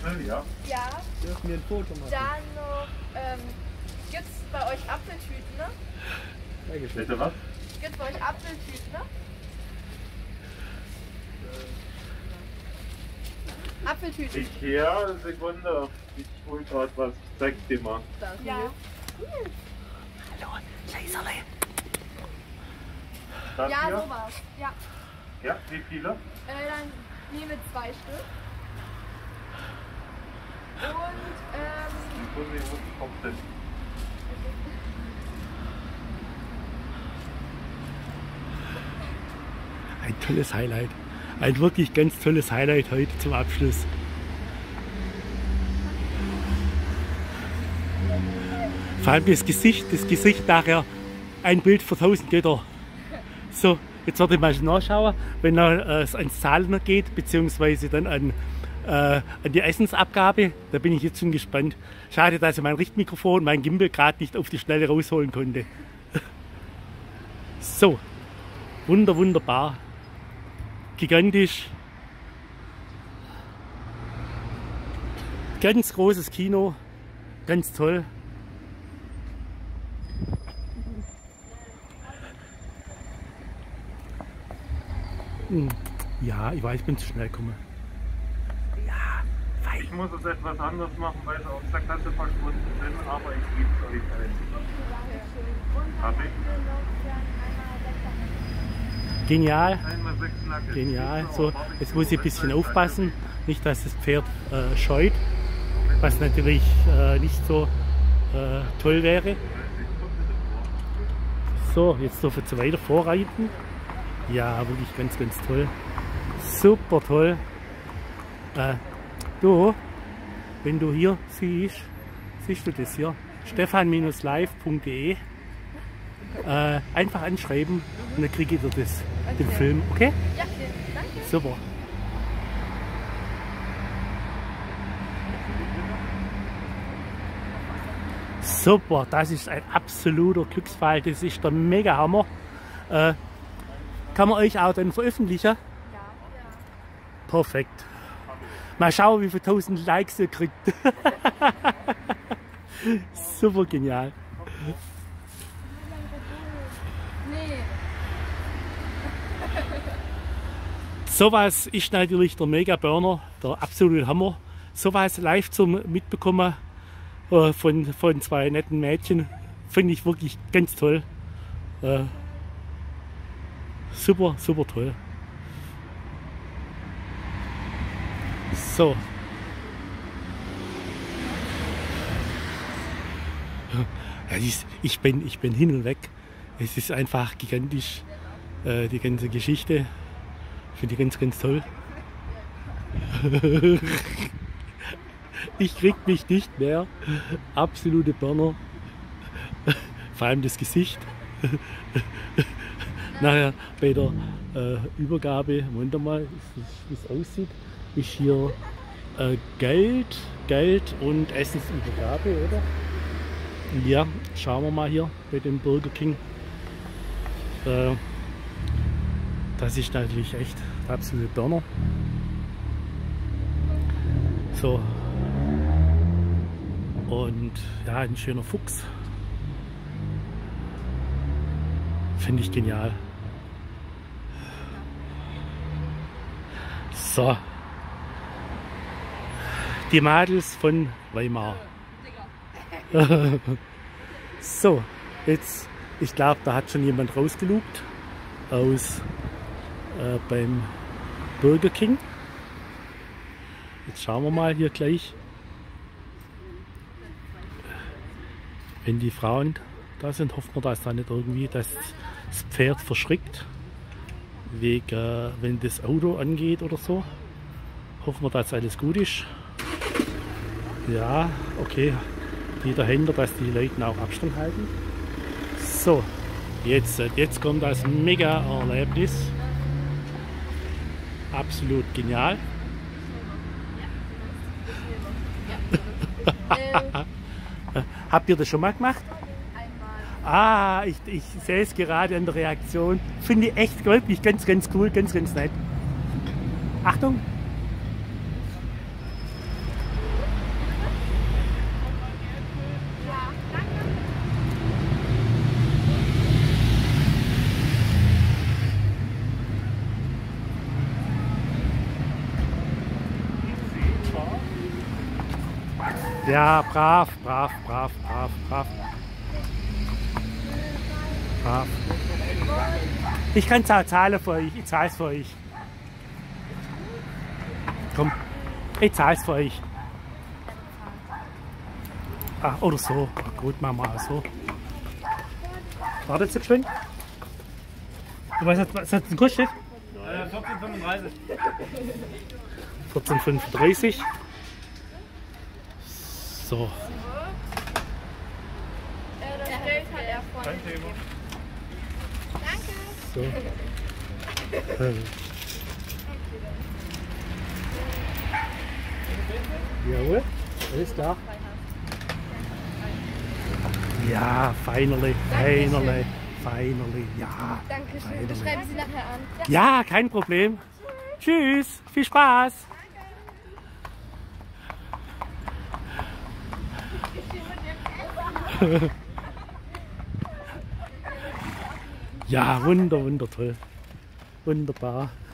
schnell, ja? Ja. Dürfen wir ein Foto machen? Dann noch, gibt's bei euch Apfeltüten, ne? Bitte was? Gibt's bei euch Apfeltüten, ne? Apfeltüten. Ikea, Sekunde. Ich hol gerade was. Zeig dir mal. Danke. Ja. Hallo, Laserle. Das Ja, hier? sowas. Ja. Ja, wie viele? Dann nehme 2 Stück. Und, Sekunde, wo kommt denn? Ein tolles Highlight. Ein wirklich ganz tolles Highlight heute zum Abschluss. Vor allem das Gesicht nachher ein Bild für 1000 Götter. So, jetzt werde ich mal nachschauen, wenn es ans Zahlen geht, beziehungsweise dann an die Essensabgabe. Da bin ich jetzt schon gespannt. Schade, dass ich mein Richtmikrofon, mein Gimbal gerade nicht auf die Schnelle rausholen konnte. So, wunderbar. Gigantisch. Ganz großes Kino. Ganz toll. Ja, ich weiß, ich bin zu schnell gekommen. Ja, fein. Ich muss es etwas anders machen, weil sie aus der Klasse verschwunden sind, aber ich gebe es euch ein. Hab ich? Genial. Einmal 6 Nuggets. Genial. So, jetzt muss ich ein bisschen aufpassen, nicht dass das Pferd scheut, was natürlich nicht so toll wäre. So, jetzt dürfen wir weiter vorreiten. Ja, wirklich ganz toll. Super toll. Du, wenn du hier siehst du das hier? stefan-live.de. Einfach anschreiben und dann kriege ich dir das, den Film, okay? ja, okay. Danke. Super. Super, das ist ein absoluter Glücksfall, das ist der mega Hammer. Kann man euch auch dann veröffentlichen? Ja. Perfekt. Mal schauen, wie viele 1000 Likes ihr kriegt. Super genial. Nee. Sowas ist natürlich der Mega-Burner, der absolute Hammer. Sowas live zum Mitbekommen von 2 netten Mädchen, finde ich wirklich ganz toll. Super toll. So. Ja, ich bin hin und weg. Es ist einfach gigantisch, die ganze Geschichte. Finde ich ganz toll. Ich krieg mich nicht mehr. Absolute Burner. Vor allem das Gesicht. Nachher bei der Übergabe, Moment mal, wie es aussieht, ist hier Geld und Essensübergabe, oder? Ja, schauen wir mal hier bei dem Burger King. Das ist natürlich echt der absolute Burner. So. Und ja, ein schöner Fuchs. Finde ich genial. So. Die Mädels von Weimar. So, jetzt, ich glaube, da hat schon jemand rausgelugt aus beim Burger King. Jetzt schauen wir mal hier gleich, wenn die Frauen da sind, hoffen wir, dass da nicht irgendwie das Pferd verschrickt, wegen, wenn das Auto angeht oder so. Hoffen wir, dass alles gut ist. Ja, okay, die dahinter, dass die Leute auch Abstand halten. So, jetzt kommt das Mega-Erlebnis. Absolut genial. Habt ihr das schon mal gemacht? Einmal. Ich sehe es gerade an der Reaktion. Finde ich echt wirklich ganz cool, ganz nett. Achtung! Ja, brav, brav, brav, brav, brav. Brav. Ich kann es auch zahlen für euch. Ich zahle es für euch. Komm, ich zahle es für euch. Ah, oder so. Gut, machen wir auch so. Wartet jetzt geschwind. Du weißt, was hat es denn gekostet? 14,35. 14,35. So. Das Geld hat er vorhin Kein Thema. gegeben. Danke. So. Jawohl, alles klar. Ja, finally, finally, finally, ja. Dankeschön. Finally. Das schreiben Sie nachher an. Ja, kein Problem. Tschüss, viel Spaß. Ja, wundertoll. Wunderbar.